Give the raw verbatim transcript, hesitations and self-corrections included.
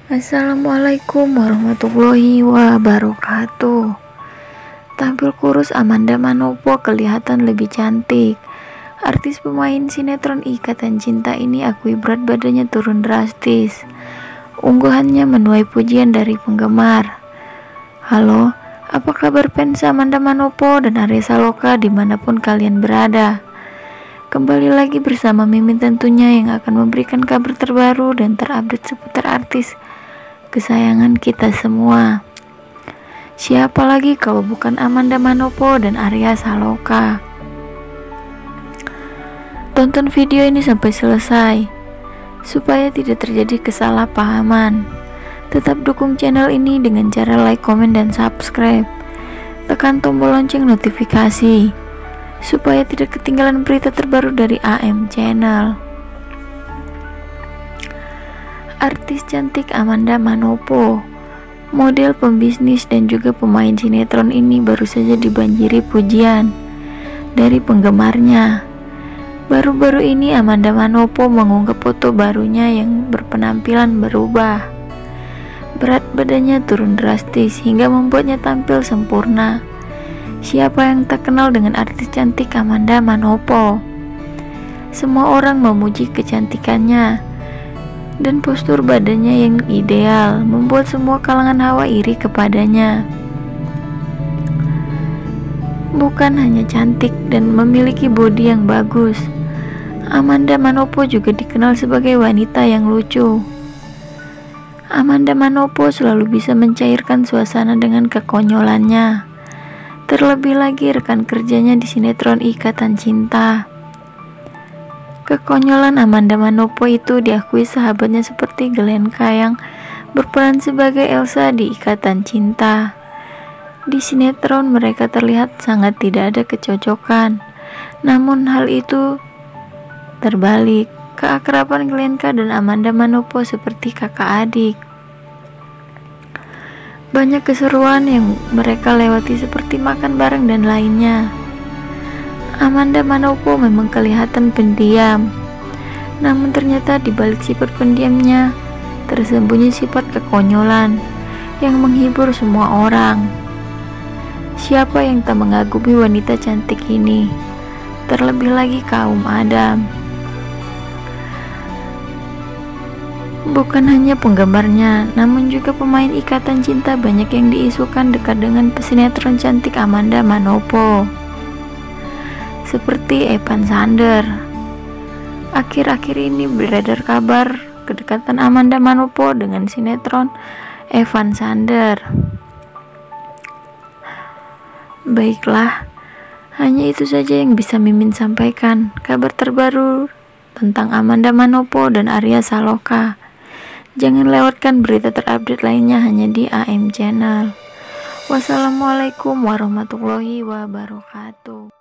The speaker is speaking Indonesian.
Assalamualaikum warahmatullahi wabarakatuh. Tampil kurus Amanda Manopo kelihatan lebih cantik. Artis pemain sinetron Ikatan Cinta ini akui berat badannya turun drastis. Unggahannya menuai pujian dari penggemar. Halo, apa kabar fans Amanda Manopo dan Arya Saloka dimanapun kalian berada? Kembali lagi bersama Mimin tentunya yang akan memberikan kabar terbaru dan terupdate seputar artis kesayangan kita semua. Siapa lagi kalau bukan Amanda Manopo dan Arya Saloka? Tonton video ini sampai selesai supaya tidak terjadi kesalahpahaman. Tetap dukung channel ini dengan cara like, komen, dan subscribe. Tekan tombol lonceng notifikasi supaya tidak ketinggalan berita terbaru dari A M Channel. Artis cantik Amanda Manopo, model, pembisnis, dan juga pemain sinetron ini baru saja dibanjiri pujian dari penggemarnya. Baru-baru ini Amanda Manopo mengunggah foto barunya yang berpenampilan berubah. Berat badannya turun drastis hingga membuatnya tampil sempurna. Siapa yang tak kenal dengan artis cantik Amanda Manopo? Semua orang memuji kecantikannya dan postur badannya yang ideal membuat semua kalangan hawa iri kepadanya. Bukan hanya cantik dan memiliki bodi yang bagus, Amanda Manopo juga dikenal sebagai wanita yang lucu. Amanda Manopo selalu bisa mencairkan suasana dengan kekonyolannya. Terlebih lagi rekan kerjanya di sinetron Ikatan Cinta. Kekonyolan Amanda Manopo itu diakui sahabatnya seperti Glenka yang berperan sebagai Elsa di Ikatan Cinta. Di sinetron mereka terlihat sangat tidak ada kecocokan. Namun hal itu terbalik. Keakraban Glenka dan Amanda Manopo seperti kakak adik. Banyak keseruan yang mereka lewati seperti makan bareng dan lainnya. Amanda Manopo memang kelihatan pendiam, namun ternyata di balik sifat pendiamnya tersembunyi sifat kekonyolan yang menghibur semua orang. Siapa yang tak mengagumi wanita cantik ini? Terlebih lagi kaum Adam. Bukan hanya penggemarnya, namun juga pemain Ikatan Cinta banyak yang diisukan dekat dengan pesinetron cantik Amanda Manopo, seperti Evan Sander. Akhir-akhir ini beredar kabar kedekatan Amanda Manopo dengan sinetron Evan Sander. Baiklah, hanya itu saja yang bisa Mimin sampaikan. Kabar terbaru tentang Amanda Manopo dan Arya Saloka. Jangan lewatkan berita terupdate lainnya hanya di A M Channel. Wassalamualaikum warahmatullahi wabarakatuh.